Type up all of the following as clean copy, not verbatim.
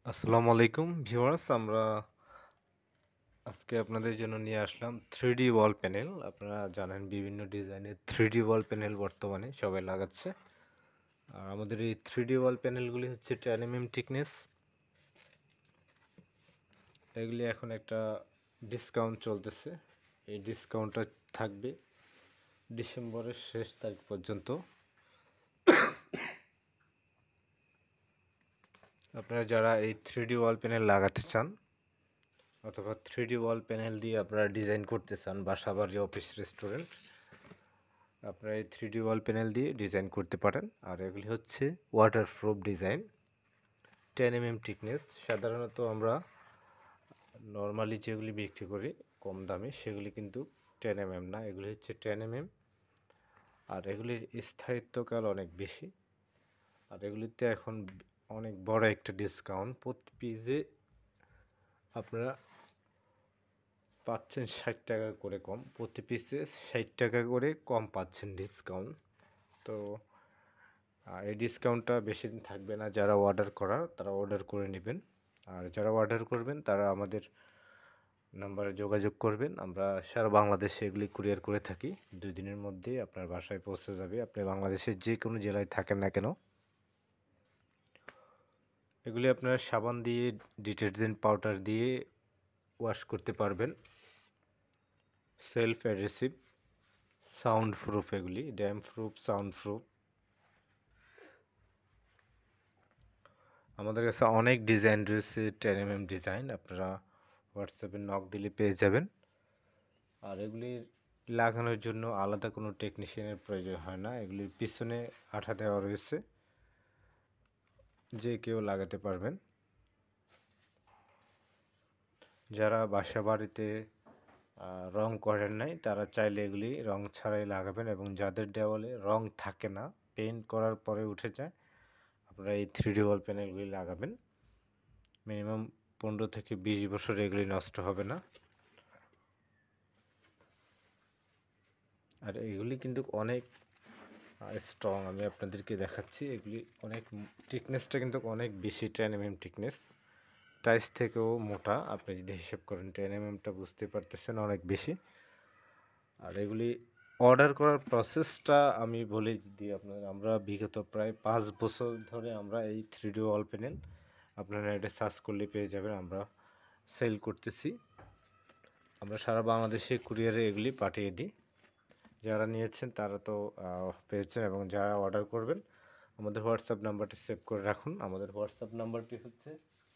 আসসালামু আলাইকুম ভিউয়ার্স, আমরা আজকে আপনাদের জন্য নিয়ে আসলাম 3D ওয়াল প্যানেল। আপনারা জানেন বিভিন্ন ডিজাইনের 3D ওয়াল প্যানেল বর্তমানে সবাই লাগাচ্ছে। আর আমাদের এই 3D ওয়াল প্যানেলগুলি হচ্ছে 10 mm থিকনেস। এগুলি এখন একটা ডিসকাউন্ট চলতেছে। এই ডিসকাউন্টটা থাকবে ডিসেম্বরের শেষ তারিখ পর্যন্ত। আপনারা যারা এই 3D ওয়াল প্যানেল লাগাতে চান অথবা 3D ওয়াল প্যানেল দিয়ে আপনারা ডিজাইন করতে চান বাসা বাড়ি অফিস রেস্টুরেন্ট, আপনারা এই 3D ওয়াল প্যানেল দিয়ে ডিজাইন করতে পারেন। আর এগুলি হচ্ছে ওয়াটারপ্রুফ ডিজাইন, 10 mm থিকনেস। সাধারণত আমরা নর্মালি যেগুলি বিক্রি করি কম দামে সেগুলি কিন্তু 10 mm না, এগুলি হচ্ছে 10 mm। আর এগুলির স্থায়িত্বকাল অনেক বেশি। আর এগুলিতে এখন অনেক বড় একটা ডিসকাউন্ট, প্রতি পিসে আপনারা পাচ্ছেন 60 টাকা করে কম, প্রতি পিসে 60 টাকা করে কম পাচ্ছেন ডিসকাউন্ট। তো এই ডিসকাউন্টটা বেশি দিন থাকবে না। যারা অর্ডার করার তারা অর্ডার করে নেবেন। আর যারা অর্ডার করবেন তারা আমাদের নাম্বারে যোগাযোগ করবেন। আমরা সারা বাংলাদেশে এগুলি কুরিয়ার করে থাকি। 2 দিনের মধ্যেই আপনার বাসায় পৌঁছে যাবে, আপনি বাংলাদেশের যে কোনো জেলায় থাকেন না কেন। এগুলি আপনারা সাবান দিয়ে, ডিটারজেন্ট পাউডার দিয়ে ওয়াশ করতে পারবেন। সেলফ অ্যাডহেসিভ, সাউন্ড প্রুফ, এগুলি ড্যাম প্রুফ, সাউন্ড প্রুফ। আমাদের কাছে অনেক ডিজাইন রয়েছে, 10 mm ডিজাইন। আপনারা হোয়াটসঅ্যাপে নক দিলে পেয়ে যাবেন। আর এগুলি লাগানোর জন্য আলাদা কোনো টেকনিশিয়ানের প্রয়োজন হয় না। এগুলির পিছনে আঠা দেওয়া রয়েছে, যে কেউ লাগাতে পারবেন। যারা বাসা বাড়িতে রং করেন নাই তারা চাইলে এগুলি রং ছাড়াই লাগাবেন, এবং যাদের দেওয়ালে রং থাকে না, পেইন্ট করার পরে উঠে যায়, আপনারা এই 3D ওয়াল প্যানেলগুলি লাগাবেন। মিনিমাম 15 থেকে 20 বছর এগুলি নষ্ট হবে না। আর এগুলি কিন্তু অনেক স্ট্রং, আমি আপনাদেরকে দেখাচ্ছি। এগুলি অনেক থিকনেসটা কিন্তু অনেক বেশি, 10 mm থিকনেস, টাইস থেকেও মোটা। আপনি যদি হিসাব করেন 10 mm বুঝতে পারতেছেন অনেক বেশি। আর এগুলি অর্ডার করার প্রসেসটা আমি বলে দিই আপনাদের। আমরা বিগত প্রায় 5 বছর ধরে আমরা এই 3D ওয়াল প্যানেল, আপনারা এটা সার্চ করলে পেয়ে যাবেন, আমরা সেল করতেছি। আমরা সারা বাংলাদেশে কুরিয়ারে এগুলি পাঠিয়ে দিই। যারা নিয়েছেন তারা তো পেয়েছেন, এবং যারা অর্ডার করবেন আমাদের হোয়াটসঅ্যাপ নাম্বারটি সেভ করে রাখুন। আমাদের হোয়াটসঅ্যাপ নাম্বারটি হচ্ছে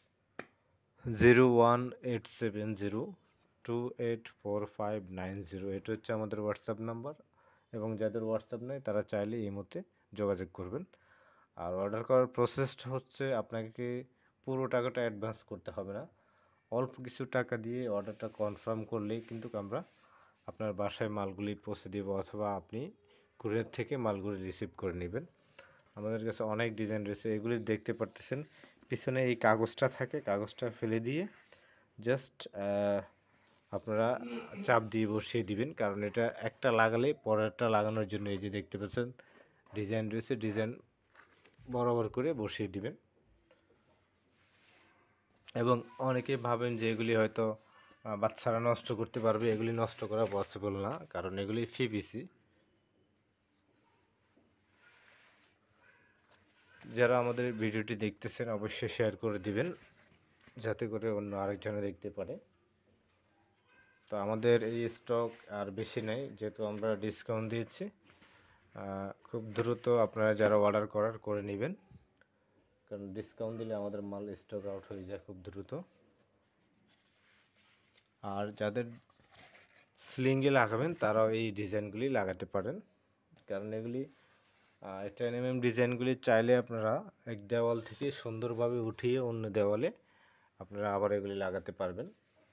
01870284590। এটা হচ্ছে আমাদের হোয়াটসঅ্যাপ নাম্বার, এবং যাদের হোয়াটসঅ্যাপ নেই তারা চাইলে এই মুহূর্তে যোগাযোগ করবেন। আর অর্ডার করার প্রসেসটা হচ্ছে আপনাকে পুরো টাকাটা অ্যাডভান্স করতে হবে না, অল্প কিছু টাকা দিয়ে অর্ডারটা কনফার্ম করলেই কিন্তু আমরা আপনার বাসায় মালগুলি পৌঁছে দেব, অথবা আপনি কুরিয়ার থেকে মালগুলি রিসিভ করে নেবেন। আমাদের কাছে অনেক ডিজাইন রয়েছে। এগুলি দেখতে পারতেছেন পিছনে এই কাগজটা থাকে, কাগজটা ফেলে দিয়ে জাস্ট আপনারা চাপ দিয়ে বসিয়ে দিবেন, কারণ এটা একটা লাগালে পরেরটা লাগানোর জন্য এই যে দেখতে পাচ্ছেন ডিজাইন রয়েছে, ডিজাইন বরাবর করে বসিয়ে দিবেন। এবং অনেকে ভাবেন যে এগুলি হয়তো বাচ্চারা নষ্ট করতে পারবে, এগুলি নষ্ট করা পসিবল না, কারণ এগুলি পিভিসি। যারা আমাদের ভিডিওটি দেখতেছেন অবশ্যই শেয়ার করে দিবেন, যাতে করে অন্য আরেকজনে দেখতে পারে। তো আমাদের এই স্টক আর বেশি নেই, যেহেতু আমরা ডিসকাউন্ট দিয়েছি। খুব দ্রুত আপনারা যারা অর্ডার করার করে নেবেন, কারণ ডিসকাউন্ট দিলে আমাদের মাল স্টক আউট হয়ে যায় খুব দ্রুত। আর যাদের স্লিংয়ে লাগাবেন তারাও এই ডিজাইনগুলি লাগাতে পারেন, কারণ এগুলি 10 mm ডিজাইনগুলি চাইলে আপনারা এক দেওয়াল থেকে সুন্দরভাবে উঠিয়ে অন্য দেওয়ালে আপনারা আবার এগুলি লাগাতে পারবেন।